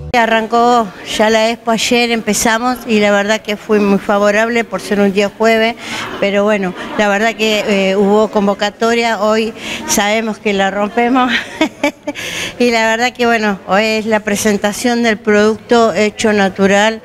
Arrancó ya la expo ayer, empezamos y la verdad que fue muy favorable por ser un día jueves, pero bueno, la verdad que hubo convocatoria, hoy sabemos que la rompemos y la verdad que bueno, hoy es la presentación del producto hecho natural,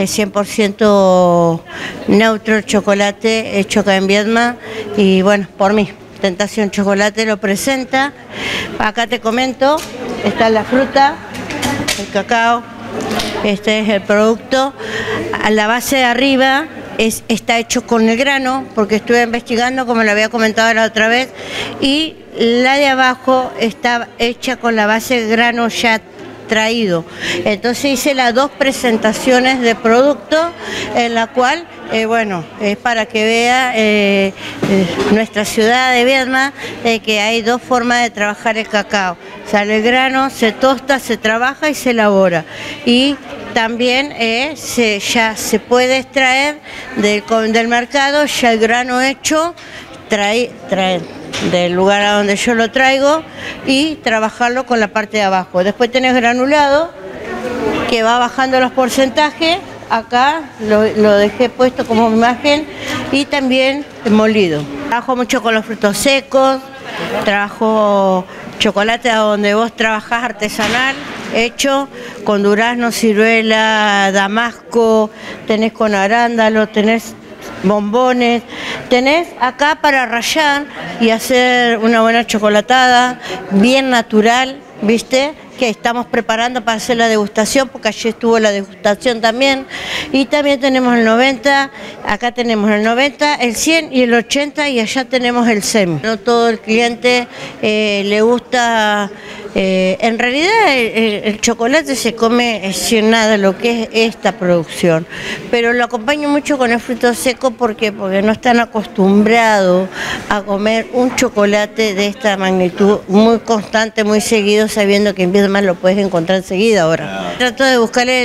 100% neutro, el chocolate hecho acá en Viedma y bueno, por mí. Tentación Chocolate lo presenta. Acá te comento, está la fruta, el cacao, este es el producto. A la base de arriba está hecho con el grano, porque estuve investigando, como lo había comentado la otra vez, y la de abajo está hecha con la base de grano ya traído. Entonces hice las dos presentaciones de producto, en la cual, bueno, es para que vea nuestra ciudad de Viedma, que hay dos formas de trabajar el cacao. Sale el grano, se tosta, se trabaja y se elabora. Y también ya se puede extraer del mercado ya el grano hecho, traer del lugar a donde yo lo traigo y trabajarlo con la parte de abajo. Después tenés granulado, que va bajando los porcentajes. Acá lo dejé puesto como imagen, y también molido. Trabajo mucho con los frutos secos, trabajo chocolate a donde vos trabajás artesanal, hecho con durazno, ciruela, damasco, tenés con arándalo, tenés bombones, tenés acá para rallar y hacer una buena chocolatada, bien natural, ¿viste? Que estamos preparando para hacer la degustación, porque allí estuvo la degustación también. Y también tenemos el 90, acá tenemos el 90, el 100 y el 80, y allá tenemos el semi. No todo el cliente le gusta, en realidad el chocolate se come sin nada, lo que es esta producción. Pero lo acompaño mucho con el fruto seco, porque no están acostumbrados a comer un chocolate de esta magnitud, muy constante, muy seguido, sabiendo que en Viedma lo puedes encontrar enseguida ahora. Trato de buscarle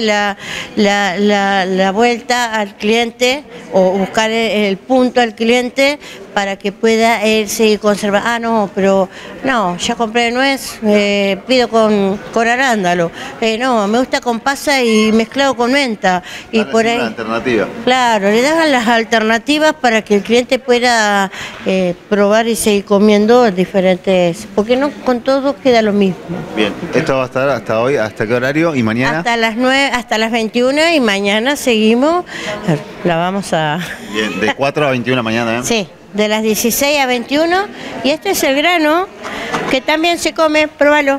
la vuelta al cliente, o buscar el punto al cliente para que pueda él seguir conservando. Ah, no, pero no, ya compré nuez, pido con arándalo. No, me gusta con pasa y mezclado con menta. Y por ahí, una alternativa. Claro, le dan las alternativas para que el cliente pueda probar y seguir comiendo diferentes, porque no con todo queda lo mismo. Bien, esto va a estar hasta hoy, ¿hasta qué horario? ¿Y mañana? Hasta las 9, hasta las 21, y mañana seguimos, la vamos a... Bien, de 4 a 21 mañana, ¿eh? Sí, de las 16 a 21, y este es el grano, que también se come, probalo.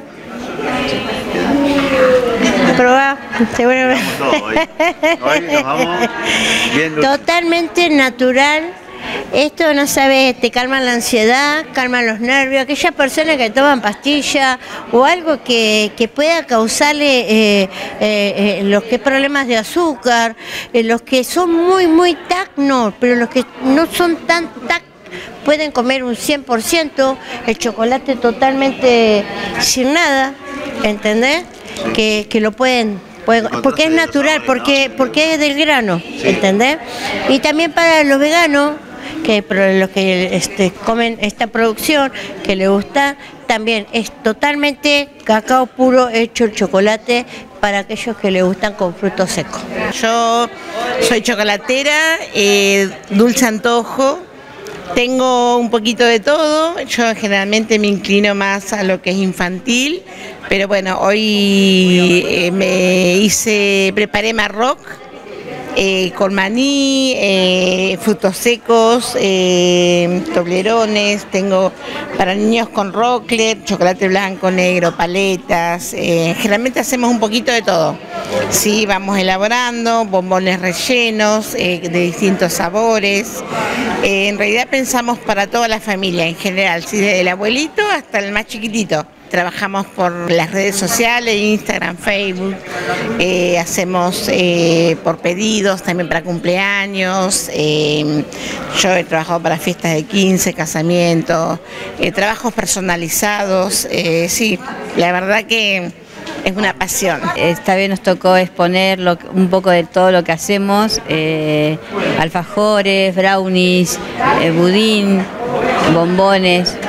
Probá, te voy a ver. Hoy nos vamos bien. Totalmente natural. Esto, no sabes, te calma la ansiedad, calma los nervios. Aquellas personas que toman pastillas o algo que pueda causarle los que problemas de azúcar, los que son muy TAC, no, pero los que no son tan TAC pueden comer un 100%, el chocolate totalmente sin nada, ¿entendés? Que lo pueden, porque es natural, porque es del grano, ¿entendés? Y también para los veganos, que los que comen esta producción, que les gusta, también es totalmente cacao puro hecho el chocolate para aquellos que les gustan con frutos secos. Yo soy chocolatera, dulce antojo, tengo un poquito de todo. Yo generalmente me inclino más a lo que es infantil, pero bueno, hoy preparé marroc, con maní, frutos secos, toblerones, tengo para niños con roclet, chocolate blanco, negro, paletas, generalmente hacemos un poquito de todo. Sí, vamos elaborando, bombones rellenos, de distintos sabores. En realidad pensamos para toda la familia en general, ¿sí? Desde el abuelito hasta el más chiquitito. Trabajamos por las redes sociales, Instagram, Facebook, hacemos por pedidos, también para cumpleaños. Yo he trabajado para fiestas de 15, casamientos, trabajos personalizados. Sí, la verdad que es una pasión. Esta vez nos tocó exponer un poco de todo lo que hacemos, alfajores, brownies, budín, bombones.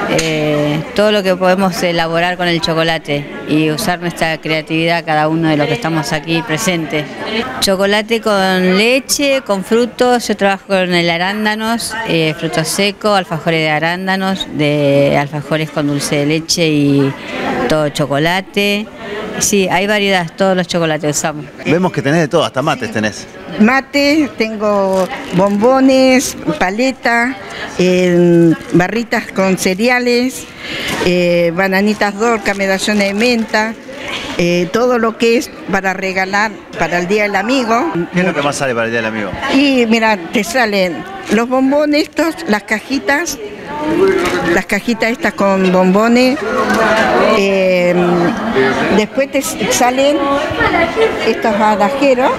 todo lo que podemos elaborar con el chocolate y usar nuestra creatividad cada uno de los que estamos aquí presentes. Chocolate con leche, con frutos, yo trabajo con el arándanos, frutos secos, alfajores de arándanos, de alfajores con dulce de leche y todo chocolate. Sí, hay variedad, todos los chocolates usamos. Vemos que tenés de todo, hasta mates tenés. Mate, tengo bombones, paleta, barritas con cereales, bananitas Dorca, medallones de menta, todo lo que es para regalar para el Día del Amigo. ¿Qué es lo que más sale para el Día del Amigo? Y mira, te salen los bombones estos, las cajitas estas con bombones, después te salen estos adajeros,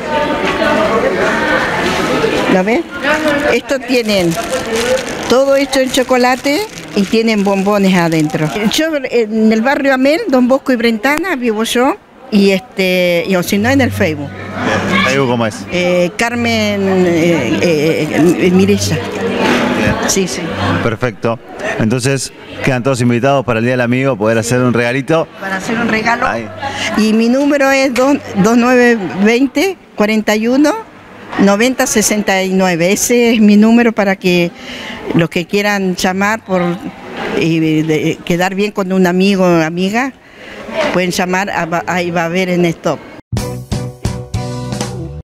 ¿lo ves? Estos tienen todo hecho en chocolate y tienen bombones adentro. Yo en el barrio Amel, Don Bosco y Brentana vivo yo, y o si no en el Facebook. Bien. ¿Facebook cómo es? Carmen Mirella. Sí, sí. Perfecto. Entonces, quedan todos invitados para el Día del Amigo, poder hacer un regalito. Para hacer un regalo. Ahí. Y mi número es 2920 41 90 69. Ese es mi número para que los que quieran llamar quedar bien con un amigo o amiga, pueden llamar, ahí va a haber en stop.